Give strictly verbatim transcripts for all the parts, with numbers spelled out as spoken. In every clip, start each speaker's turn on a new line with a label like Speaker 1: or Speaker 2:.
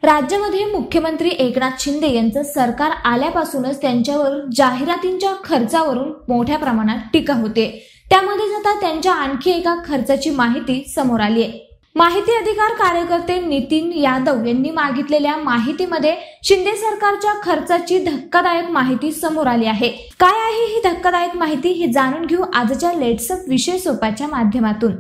Speaker 1: राज्यामध्ये मुख्यमंत्री एकनाथ शिंदे यांचं सरकार आल्यापासूनच त्यांच्यावर जाहिरातींच्या खर्चावरून मोठ्या प्रमाणात टीका होते। त्यामध्ये आता त्यांच्या आणखी एका खर्चाची माहिती समोर आली आहे। माहिती अधिकार कार्यकर्ते नितीन यादव यांनी मागितलेल्या माहितीमध्ये शिंदे सरकारच्या खर्चाची धक्कादायक माहिती समोर आली आहे। काय आहे ही धक्कादायक माहिती हे जाणून घेऊ आजच्या लेट्सअप विषय सोपाच्या माध्यमातून।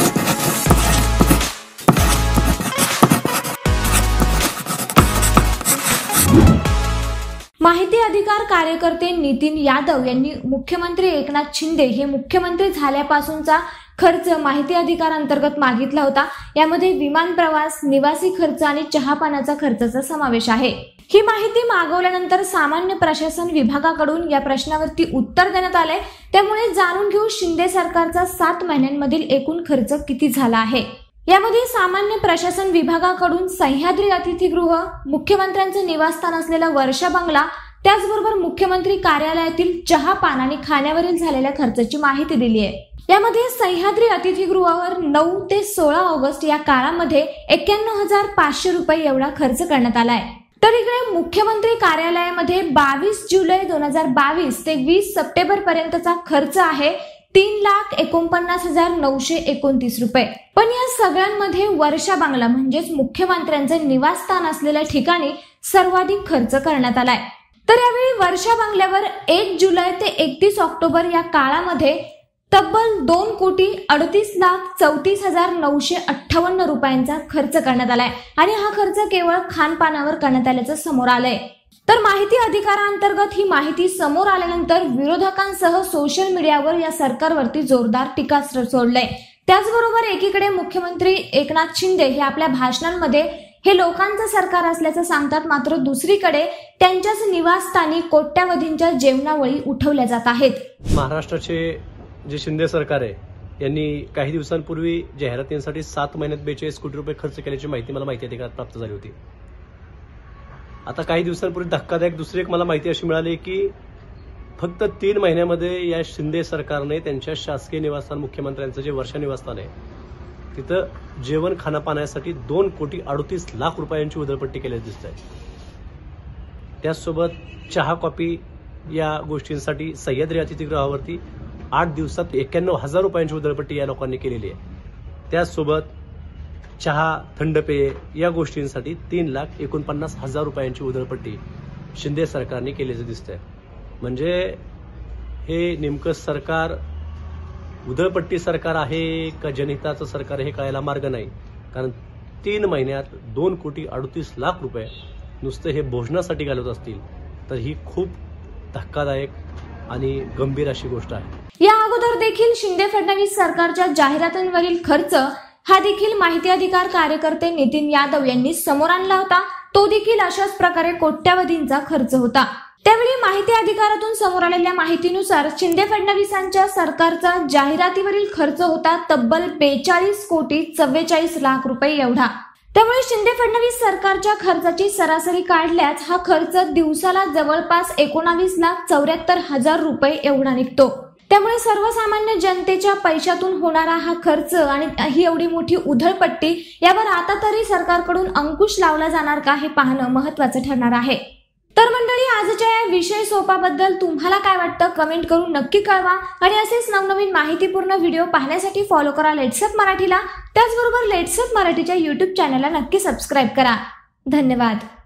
Speaker 1: माहिती अधिकार कार्यकर्ते नितीन यादव यांनी मुख्यमंत्री एकनाथ शिंदे हे मुख्यमंत्री झाल्यापासूनचा खर्च माहिती अधिकार अंतर्गत मागितला होता। यामध्ये विमान प्रवास, निवासी खर्च आणि चहा पाण्याचा खर्चाचा समावेश आहे। ही माहिती मागवल्यानंतर सामान्य प्रशासन विभागाकडून या प्रश्नावरती उत्तर देण्यात आले। त्यामुळे जाणून घेऊ शिंदे सरकारचा सात महिन्यांमधील एकूण खर्च किती झाला आहे। यामध्ये सामान्य प्रशासन विभागाकडून सह्याद्री अतिथीगृह, मुख्यमंत्र्यांचे निवासस्थान असलेला वर्षा बंगला, त्याचबरोबर मुख्यमंत्री कार्यालयातील चहा पान आणि खाण्यावरील झालेल्या खर्चाची माहिती दिली आहे। यामध्ये सह्याद्री अतिथीगृहावर नऊ ते सोळा ऑगस्ट या काळामध्ये एक्क्याण्णव हजार पाचशे रुपये एवढा खर्च करण्यात आलाय। तर इकडे मुख्यमंत्री कार्यालयामध्ये बावीस जुलै दोन हजार बावीस ते वीस सप्टेंबर पर्यंतचा खर्च आहे तीन लाख एकोणपन्नास हजार नऊशे एकोणतीस रुपये। पण या सगळ्यांमध्ये वर्षा बंगला म्हणजेच मुख्यमंत्र्यांचे निवासस्थान असलेल्या ठिकाणी सर्वाधिक खर्च करण्यात आलाय। तर यावेळी वर्षा बंगल्यावर एक जुलै ते एकतीस ऑक्टोबर या काळामध्ये तब्बल दोन कोटी अडतीस लाख चौतीस हजार नऊशे अठ्ठावन्न रुपयांचा खर्च करण्यात आलाय आणि हा खर्च केवळ खानपानावर करण्यात आल्याचं समोर आलंय। तर माहिती अधिकारांतर्गत ही माहिती समोर आल्यानंतर विरोधकांसह सोशल मीडियावर या सरकारवरती जोरदार टीकास्त्र सोडलंय। त्याचबरोबर एकीकडे मुख्यमंत्री एकनाथ शिंदे हे आपल्या भाषणांमध्ये हे लोकांचं सरकार असल्याचं सांगतात, मात्र दुसरीकडे त्यांच्याच निवासस्थानी कोट्यावधींच्या जेवणावळी उठवल्या जात आहेत।
Speaker 2: महाराष्ट्राचे जे शिंदे सरकार आहे यांनी काही दिवसांपूर्वी जाहिरातींसाठी सात महिन्यात बेचाळीस कोटी रुपये खर्च केल्याची माहिती मला माहिती अधिकारात प्राप्त झाली होती। आता काही दिवसांपूर्वी धक्कादायक दुसरी एक मला माहिती अशी मिळाली की फक्त तीन महिन्यामध्ये या शिंदे सरकारने त्यांच्या शासकीय निवासस्थान मुख्यमंत्र्यांचं जे वर्षा निवासस्थान आहे तिथं जेवण खाण्यापाण्यासाठी दोन कोटी अडतीस लाख रुपयांची उधळपट्टी केल्याची दिसत आहे। त्याचसोबत चहा कॉफी या गोष्टींसाठी सह्याद्री अतिथीगृहावरती आठ दिवसात एक्क्याण्णव हजार रुपयांची उधळपट्टी या लोकांनी केलेली आहे। त्याचसोबत चहा, थंड पेय या गोष्टींसाठी तीन लाख एकोणपन्नास हजार रुपयांची उधळपट्टी शिंदे सरकारने केल्याचं दिसतंय। म्हणजे हे नेमकं सरकार उधळपट्टी सरकार आहे का जनहिताचं सरकार हे कळायला मार्ग नाही। कारण तीन महिन्यात दोन कोटी अडतीस लाख रुपये नुसते हे भोजनासाठी घालवत असतील तर ही खूप धक्कादायक आणि गंभीर अशी गोष्ट आहे।
Speaker 1: या अगोदर देखील शिंदे फडणवीस सरकारच्या जाहिरातींवरील खर्च हा देखील माहिती अधिकार कार्यकर्ते नितीन यादव यांनी समोर आणला होता। तो देखील अशाच प्रकारे कोट्यावधींचा खर्च होता। त्यावेळी माहिती अधिकारातून समोर आलेल्या माहितीनुसार शिंदे फडणवीसांच्या सरकारचा जाहिरातीवरील खर्च होता तब्बल बेचाळीस कोटी चव्वेचाळीस लाख रुपये एवढा। त्यामुळे शिंदे फडणवीस सरकारच्या खर्चाची सरासरी काढल्यास हा खर्च दिवसाला जवळपास एकोणावीस लाख चौऱ्याहत्तर हजार रुपये एवढा निघतो। त्यामुळे सर्वसामान्य जनतेच्या पैशातून होणारा हा खर्च आणि ही एवढी मोठी उधळपट्टी यावर आता तरी सरकारकडून अंकुश लावला जाणार का हे पाहणं महत्त्वाचं ठरणार आहे। तर मंडळी, आजच्या या विषय सोपाबद्दल तुम्हाला काय वाटतं कमेंट करून नक्की कळवा आणि असेच नवनवीन माहितीपूर्ण व्हिडिओ पाहण्यासाठी फॉलो करा लेट्सअप मराठीला। त्याचबरोबर लेट्सअप मराठीच्या यूट्यूब चॅनलला नक्की सबस्क्राईब करा। धन्यवाद।